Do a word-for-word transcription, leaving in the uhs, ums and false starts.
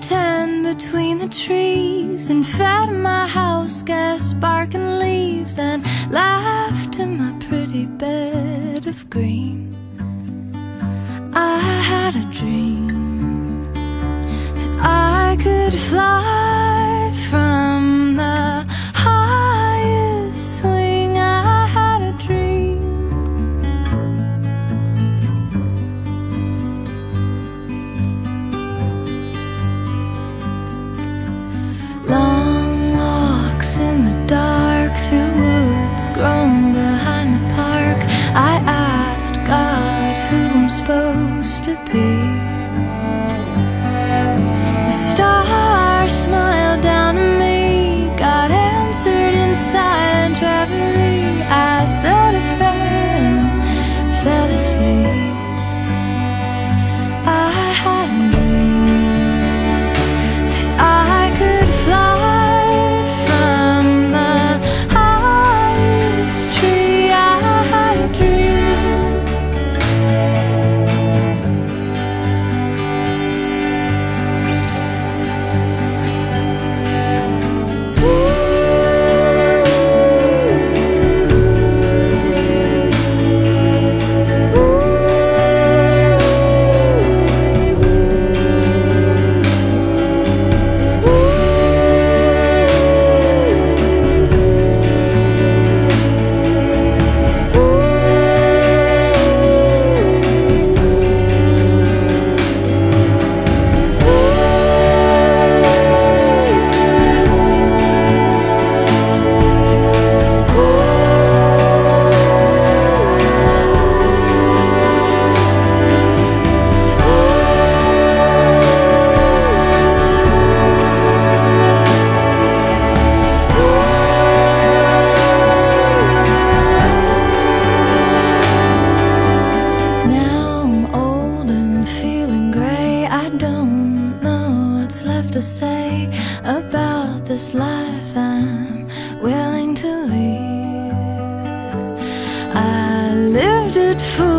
ten between the trees, and fed my house gas barking leaves, and laughed in my pretty bed of green. I had a dream that I could fly from the highest swing. I had a dream. Long walks in the dark through woods grown behind the park. I asked God who I'm supposed to be. The stars smiled down at me. God answered in silent reverie. I said a prayer and fell asleep. I had a dream that I could fly from the highest tree. I had a dream. To say about this life I'm willing to leave. I lived it full